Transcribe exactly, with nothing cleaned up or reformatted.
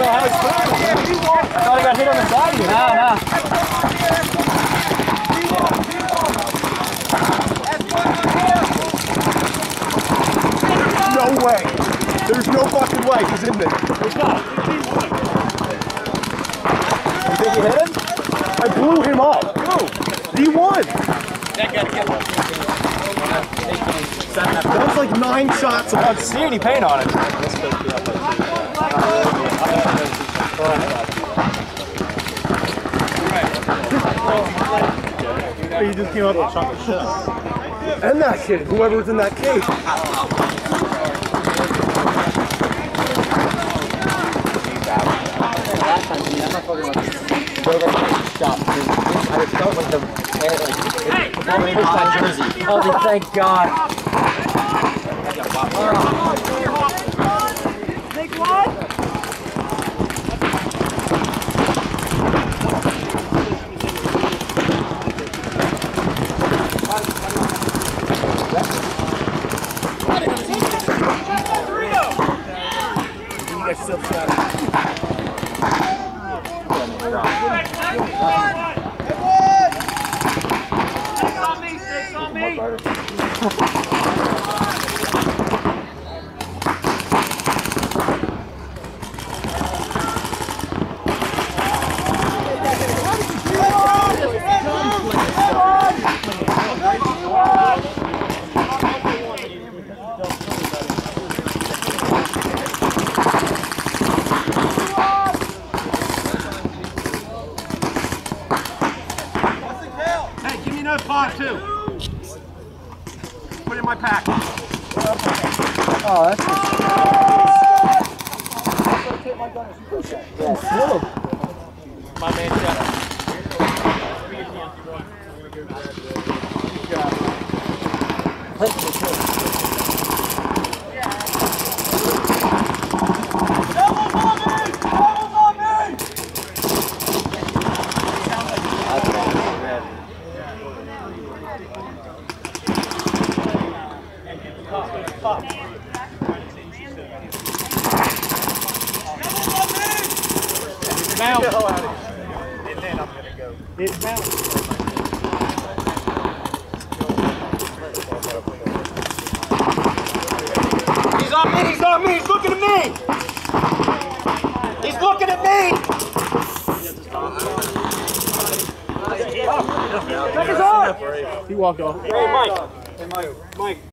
how he's playing. I thought he got hit on the side of you. No, no. No way. There's no fucking way. He's in there. There's not. You think you hit him? I blew him up. No. D one. That was like nine shots. I don't see any paint on it. He just came up and shot the shit. And that kid, whoever's in that cage. Oh, thank God. Take one. Pot too. Put it in my pack. Oh, that's just... My man shot. Bounce. And then I'm gonna go. It bounced. He's on me, he's on me, he's looking at me! He's looking at me! Check his arm! He walked off. Hey, Mike. Hey, Mike. Mike.